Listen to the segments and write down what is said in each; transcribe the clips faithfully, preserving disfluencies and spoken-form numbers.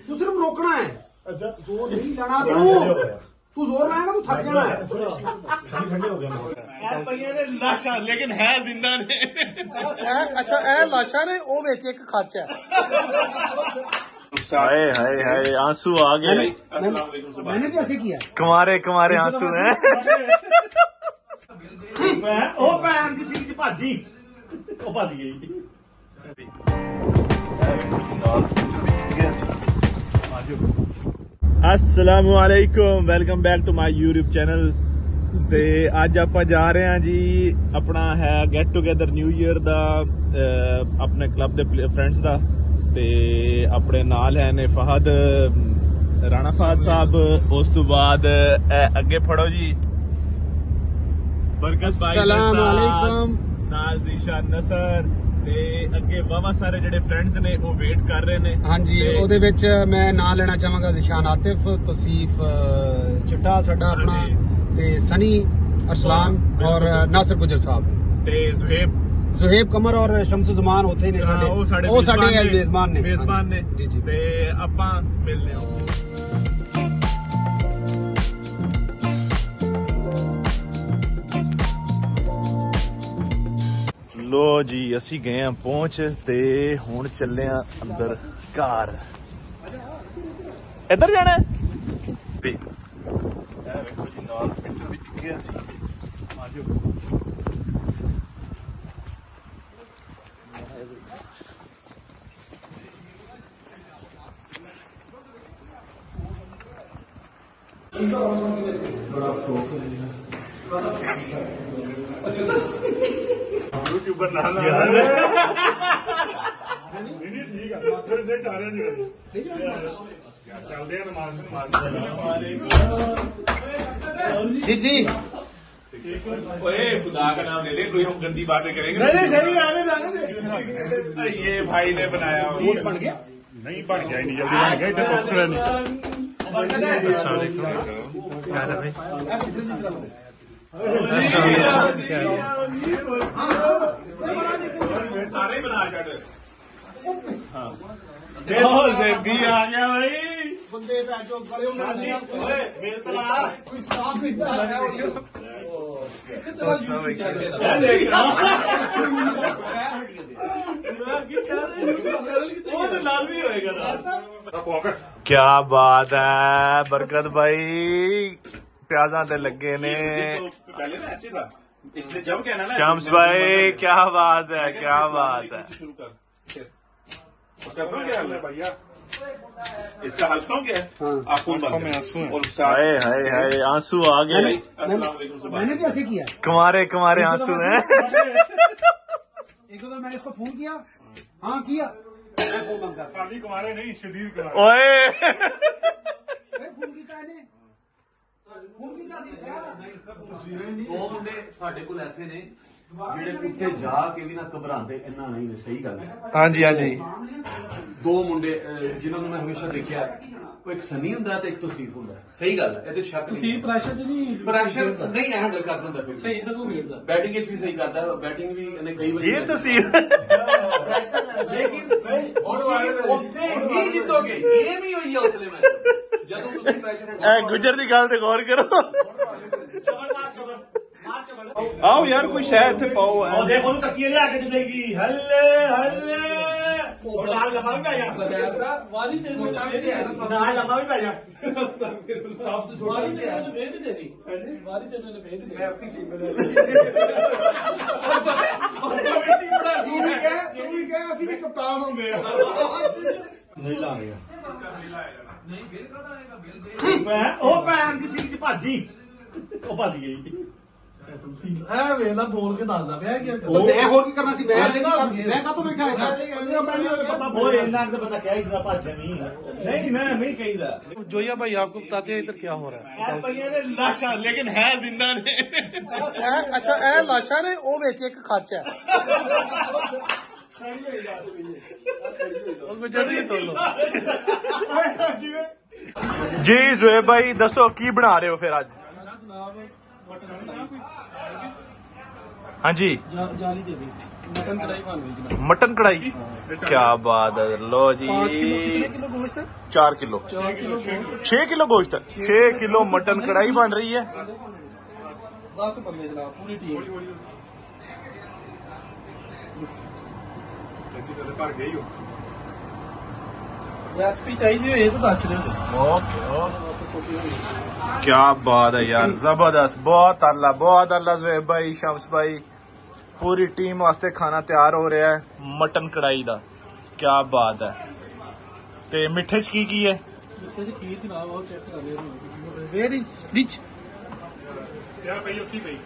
तू सिर्फ रोकना है। अच्छा जोर नहीं लाना तू तू जोर लाएगा तू थक जाना है। ठंडे हो गया ने लाशा लेकिन है जिंदा ने। अच्छा ए लाशा ने वो बेच एक खच है। हाय हाय हाय आंसू आ गए। मैंने भी ऐसे किया। कुमारे कुमारे आंसू हैं। ओ भैन दी सीट भाजी ओ भज गई। अस्सलामु अलैकुम, welcome back to my YouTube channel. ते अज आप जा रहे हैं जी, अपना है गेट टूगेदर न्यू ईयर दा अपने क्लब दे फ्रेंड्स दा। ते अपने नाल है ने फहद राणा फहद साहब, उस तो बाद अगे फड़ो जी बरकत भाई नाल ज़ीशान नसर ते अगे वावा सारे जेडे फ्रेंड्स ने वो वेट कर रहे ने। हाँ जी, ओदे विच मैं नाम लेना चाहांगा ज़ीशान आतिफ, तौसीफ चिट्टा साडा अपना, ते सनी अरसलान और नासिर गुजर साहब, ते ज़ुहेब ज़ुहेब कमर और शम्सु ज़मान होते ने साडे ओ साडे मेजबान ने मेजबान ने जी जी। ते आपां मिलने लो जी, असी गए हैं पहुंच ते हुण चले हैं अंदर घर। इधर जाना है भी देखो जी, नाल पिंटर भी चुके असी। आजो बड़ा अफसोस है यूट्यूबर ना ना नहीं नहीं ठीक है सर से जा रहे हैं जी चलते हैं नमाज नमाज जी जी। ओए खुदा का नाम ले ले, कोई हम गंदी बातें करेंगे नहीं सही आने जाने दे। ये भाई ने बनाया बन गया नहीं बन गया, नहीं जल्दी बन गया, इधर पकड़ा नहीं। सारे बना छड़। भी आ गया भाई बंदे जो बड़े मेरे तला कोई साफ नहीं क्या बात है बरकत भाई, प्याजा ते लगे ने। पहले ना ऐसे था, इसने जब कहना ना शम्स भाई क्या बात है, क्या बात है। शुरू कर उसका क्या हाल है भैया, इसका हाल क्यों क्या है? आप फोन में आंसू हैं और हाय हाय हाय आंसू आ गए। मैंने भी ऐसे किया। कुमारे कुमारे आंसू हैं। एक बार मैंने इसको फोन किया, हाँ किया, मैं फोन बंद कर। खाली कुमारे नहीं, शदीद कुमारे। ओए फोन किया इन्हें, फोन किया दो मुंडे साडे कोल ऐसे ने ਜਿਹੜੇ ਉੱਥੇ ਜਾ ਕੇ ਵੀ ਨਾ ਘਬਰਾਉਂਦੇ ਇੰਨਾ ਨਹੀਂ ਨੇ। ਸਹੀ ਗੱਲ ਹੈ। ਹਾਂਜੀ ਹਾਂਜੀ। ਦੋ ਮੁੰਡੇ ਜਿਨ੍ਹਾਂ ਨੂੰ ਮੈਂ ਹਮੇਸ਼ਾ ਦੇਖਿਆ, ਉਹ ਇੱਕ ਸਨੀ ਹੁੰਦਾ ਤੇ ਇੱਕ ਤੌਸੀਫ ਹੁੰਦਾ। ਸਹੀ ਗੱਲ ਹੈ, ਇਹਦੇ ਸ਼ੱਕ ਨਹੀਂ। ਤੁਸੀਂ ਪ੍ਰੈਸ਼ਰ ਤੇ ਨਹੀਂ ਪ੍ਰੈਸ਼ਰ ਨਹੀਂ ਹੈਂਡਲ ਕਰ ਦਿੰਦਾ, ਫਿਰ ਸਹੀ ਸਗੋਂ ਖੇਡਦਾ, ਬੈਟਿੰਗ ਵਿੱਚ ਵੀ ਸਹੀ ਕਰਦਾ, ਬੈਟਿੰਗ ਵੀ ਇਹਨੇ ਕਈ ਵਾਰੀ। ਇਹ ਤੁਸੀਂ ਲੇਕਿਨ ਉੱਥੇ ਹੀ ਜਿੱਤੋਗੇ, ਗੇਮ ਹੀ ਹੋਈ ਹੈ ਉਤਲੇ ਮੈਚ ਜਦੋਂ ਤੁਸੀਂ ਪ੍ਰੈਸ਼ਰ ਇਹ ਗੁਜਰ ਦੀ ਗੱਲ ਤੇ ਗੌਰ ਕਰੋ। आओ यार कोई शायद थे पाओ और देखो तो तकिए ले आके देगी हल्ले हल्ले और डाल लंबा भी पाया वाली तेरे को टाइम दे है ना, डाल लंबा भी पाया सब तो वाली तेरे को भेज दे रही, वाली तेरे को भेज दे। मैं अपनी टीम बना ली, टीम बना ली है। तू भी कह ਅਸੀਂ ਵੀ ਕਪਤਾਨ ਹੁੰਦੇ ਆ। ਨਹੀਂ ਲਾ ਰਿਹਾ ਨਹੀਂ ਬਿਲ ਕਦਾ ਆਏਗਾ, ਬਿਲ ਦੇ ਉਹ ਭੈਣ ਦੀ ਸੀਟ ਭਾਜੀ ਉਹ ਭੱਜ ਗਈ। है वेला बोल के दसदा पिया क्या तो मैं होर की करना सी, मैं मैं का तो बैठा है। ओए इन्ना तो पता क्या इधर भज नहीं नहीं मैं नहीं कहीदा। जोया भाई आपको बताते हैं इधर क्या हो रहा है। भैया ने लाशा लेकिन है जिंदा ने। अच्छा ए लाशा ने वो बेच एक खच है। जी ज़ुहेब भाई दसो की बना रहे हो फिर आज? हाँ जी जाली दे दी मटन कढ़ाई बन रही जनाब। मटन कढ़ाई, क्या बात है। लो जी पाँच किलो कितने किलो गोश्त है? चार किलो चार किलो गोश्त, छह किलो गोश्त है। छह किलो मटन कढ़ाई बन रही है। दस बंदे जनाब, पूरी टीम। रेसिपी चाहिए हो तो दस दिओ। ओके क्या बात है यार, जबरदस्त, बहुत अल्लाह बहुत अल्लाह। ज़ुहैब भाई, शम्स भाई, पूरी टीम वास्ते खाना तैयार हो रहा है मटन कढ़ाई दा, क्या बात है। ते मिठे च की की है? मिठे च खीर जनाब, वो चेक कर ले। Where is fridge? क्या पई उत्ती पई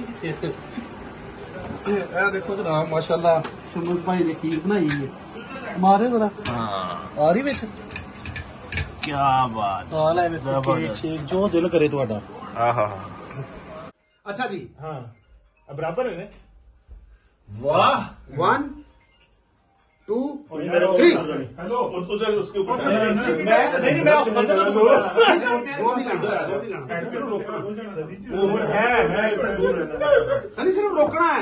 ए देखो जनाब, माशाल्लाह शमूस भाई ने खीर बनाई है। मारे जरा हाँ आ रही विच, क्या बात, हाल है केक शेक जो दिल करे ਤੁਹਾਡਾ। हाँ हाँ अच्छा जी, हाँ बराबर है ना। वाह, वन टू थ्री। हेलो उधर उसके ऊपर मैं नहीं नहीं मैं उस बंदे को जोर नहीं लाना, जोर नहीं लाना। वो है मैं इससे दूर रहना। सनी सिर्फ रोकना है,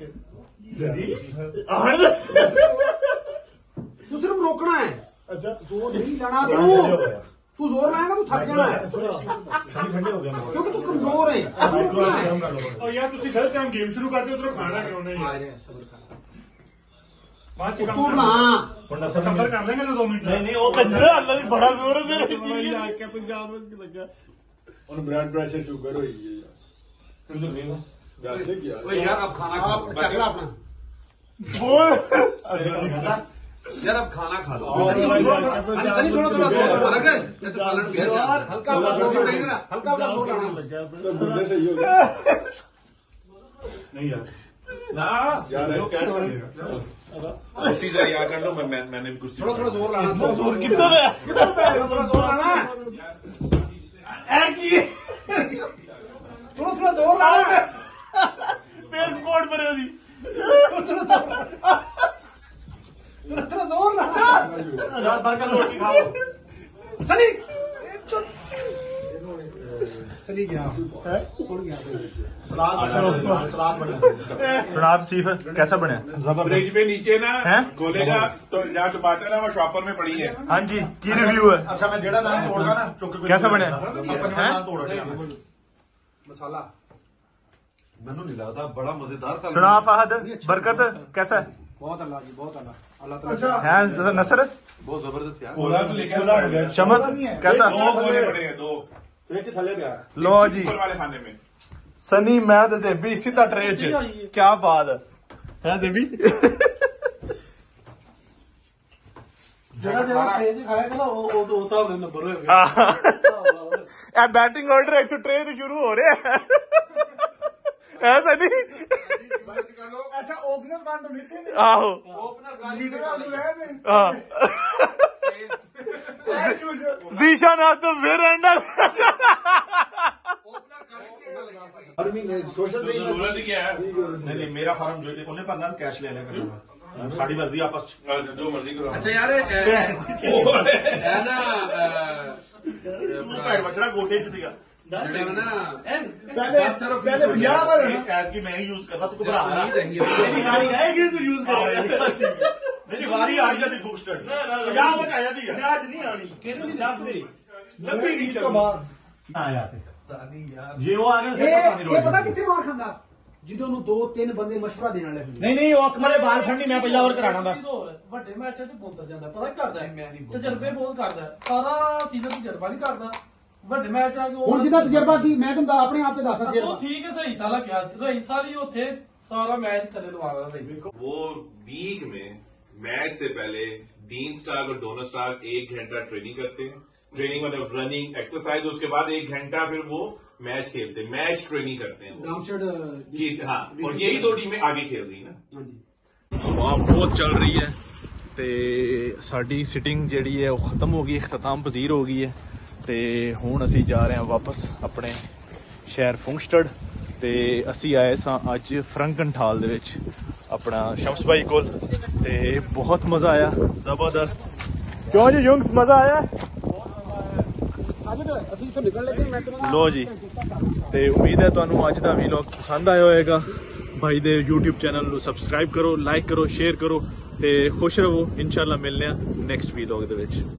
तू सिर्फ रोकना है, अच्छा जोर नहीं लाना। तू तू जोर लाएगा तो थक जाना है, ठंडे हो गया क्योंकि तू कमजोर है। तू रोकना है। और यार ਤੁਸੀਂ ਗਲਤ ਟਾਈਮ ਗੇਮ ਸ਼ੁਰੂ ਕਰਦੇ ਉਧਰੋਂ ਖਾਣਾ ਕਿਉਂ ਨਹੀਂ ਹੈ ਬਾਅਦ ਚ ਕੰਮ तू बना ਹੁਣ ਸਬਰ ਕਰ ਲੈਂਗੇ ਦੋ ਮਿੰਟ नहीं नहीं वो कंजरा अल्लाह भी बड़ा जोर है मेरे जी। ਕੇ ਪੰਜਾਬ ਵਿੱਚ ਲੱਗਾ ਹੁਣ ਬਲੱਡ ਪ੍ਰੈਸ਼ਰ ਸ਼ੂਗਰ ਹੋਈ ਹੈ ਯਾਰ ਵੈਸੇ ਕੀ ओए यार अब खाना खा आप चक ला अपना। यार अब खाना खा लो। सनी सनी थोड़ा थोड़ा जोर लगा कर, ये तो सालन पिया जा। हल्का हल्का जोर लाना, हल्का हल्का जोर लाना। बुल्ले सही हो गया नहीं यार ना यार वो कैच कर लेगा कुर्सी जरा यहाँ कर लो, मैं मैं- मैंने भी कुर्सी थोड़ा थोड़ा जोर लाना, थोड़ा जोर कितना है? कितना थोड़ा थोड़ा जोर लाना, थोड़ा थोड़ा जोर लाना, पेड़ कोट पर होगी। थोड़ा थोड़ा जोर लाना। रात भर का रोटी खाओ सनी सनी गया कौन गया? सलाद बना सलाद बना सुनाब सीफ कैसा बने? फ्रिज में नीचे ना हैं? खोलेगा तो जहाँ टमाटर है वो शॉपर में पड़ी है। हाँ जी, की रिव्यू है? अच्छा मैं जेड़ा नाम तोड़गा ना चुक के कैसा बने? अपने नाम तोड़ दिया मसाला मैनू नहीं लगता बड़ा मजेदार सा। सुना फहद, बरकत कैसा है? बहुत अल्लाह जी, बहुत अल्लाह अल्लाह ताला। अच्छा हैं नसर, बहुत जबरदस्त यार। कोला तो लेके शमस कैसा? दो गोले पड़े हैं, दो फ्रिज थले गया लो जी, ऊपर वाले खाने में। सनी मैं तो जेबी सीधा ट्रे च, क्या बात है हैं जेबी? ਜਿਹੜਾ ਜਿਹੜਾ ਫੇਜ ਖਾਏਗਾ ਨਾ ਉਹ ਉਹ ਉਸ ਹਿਸਾਬ ਨਾਲ ਨੰਬਰ ਹੋਏਗਾ। ਇਹ ਬੈਟਿੰਗ ਆਰਡਰ ਇੱਥੋਂ ਟਰੇ ਤੋਂ ਸ਼ੁਰੂ ਹੋ ਰਿਹਾ ਹੈ ਹੈ ਸਨੀ? अच्छा ओपनर कांड नीति ने ਆਹੋ लीडर वाले रहे ने ਹਾਂ जीशान तो फिर अंडर हर महीने सोशल तो जरूरत ही क्या है? नहीं नहीं मेरा फार्म जो है उन्हें भरना कैश ले लेगा साड़ी मर्जी आपस जो मर्जी करो। अच्छा यार ए, ए, है ना भैन बचड़ा गोटे च सीगा ਜਿਹੜੇ ਨਾ पहले पहले बियाह पर ऐड की मैं यूज करना तू घबरा रहा मेरी गाड़ी आएगी तो यूज मेरी वारी आ जाती फुक स्टड बियाह में आ जाती है आज नहीं आनी किहड़े नहीं दस दे लंबी नहीं तो बाहर ना आया थे जे वो आ गया ਇਹ ਇਹ ਪਤਾ ਕਿੱਥੇ ਮਾਰ ਖਾਂਦਾ? ਜਦੋਂ ਨੂੰ ਦੋ ਤਿੰਨ ਬੰਦੇ ਮਸ਼ਵਰਾ ਦੇਣ ਵਾਲੇ ਹੁੰਦੇ। नहीं नहीं वो अकमले बाल फड़नी मैं पहला और कराना बस ਵੱਡੇ ਮੈਚਾਂ 'ਚ ਬੋਲਦਾ ਜਾਂਦਾ, ਪਤਾ ਕੀ ਕਰਦਾ ਹੈ? ਤਜਰਬੇ ਬਹੁਤ ਕਰਦਾ ਹੈ, ਸਾਰਾ ਸੀਜ਼ਨ ਤਜਰਬਾ ਨਹੀਂ ਕਰਦਾ। ਵੱਡੇ ਮੈਚ ਆ ਕੇ ਹੁਣ ਜਿਹਦਾ ਤਜਰਬਾ ਕੀ ਮੈਂ ਤੁਹਾਨੂੰ ਆਪਣੇ ਆਪ ਤੇ ਦੱਸ ਉਹ ਤਜਰਬਾ। ਠੀਕ ਹੈ, ਸਹੀ ਸਾਲਾ ਕਿਹਾ ਰਹੀ ਸਾਰੀ ਉੱਥੇ ਸਾਰਾ ਮੈਚ ਥੱਲੇ ਲਵਾ ਰਿਹਾ ਰਹੀ। वो वीक में मैच से पहले डीन स्टार्क और डोनर स्टार्क एक घंटा ट्रेनिंग करते हैं। ट्रेनिंग मतलब रनिंग एक्सरसाइज, उसके बाद एक घंटा फिर वो मैच खेलते हैं, मैच ट्रेनिंग करते हैं ਡਾਮਸ਼ਡ कि हाँ, और यही दो टीमें आगे खेल रही है ना। ਹਾਂਜੀ हवा बहुत चल रही है ਤੇ ਸਾਡੀ ਸਿਟਿੰਗ ਜਿਹੜੀ ਹੈ ਉਹ ਖਤਮ ਹੋ ਗਈ, ਇਖਤਤਾਮ ਪਜ਼ੀਰ ਹੋ ਗਈ ਹੈ ਤੇ ਹੁਣ ਅਸੀਂ ਜਾ ਰਹੇ ਹਾਂ ਵਾਪਸ ਆਪਣੇ ਸ਼ਹਿਰ ਫੁੰਗਸਟਡ ਤੇ ਅਸੀਂ ਆਏ ਸਾਂ ਅੱਜ ਫਰੰਕਨਠਾਲ ਦੇ ਵਿੱਚ ਆਪਣਾ ਸ਼ਮਸ ਭਾਈ ਕੋਲ ਤੇ ਬਹੁਤ ਮਜ਼ਾ ਆਇਆ, ਜ਼ਬਰਦਸਤ। ਕਿਉਂ ਜੀ ਯੂੰਗਸ, ਮਜ਼ਾ ਆਇਆ? ਸਾਜਦ ਅਸੀਂ ਇੱਥੋਂ ਨਿਕਲ ਲੱਗੇ ਮੈਂ ਲੋ ਜੀ, ਤੇ ਉਮੀਦ ਹੈ ਤੁਹਾਨੂੰ ਅੱਜ ਦਾ ਵੀਲੌਗ ਪਸੰਦ ਆਇਆ ਹੋਵੇਗਾ। भाई दे यूट्यूब चैनल ਨੂੰ ਸਬਸਕ੍ਰਾਈਬ ਕਰੋ, ਲਾਈਕ ਕਰੋ, ਸ਼ੇਅਰ ਕਰੋ ਤੇ ਖੁਸ਼ ਰਹੋ। ਇਨਸ਼ਾਅੱਲਾ ਮਿਲਨੇ ਆ ਨੈਕਸਟ ਵੀਲੌਗ ਦੇ ਵਿੱਚ।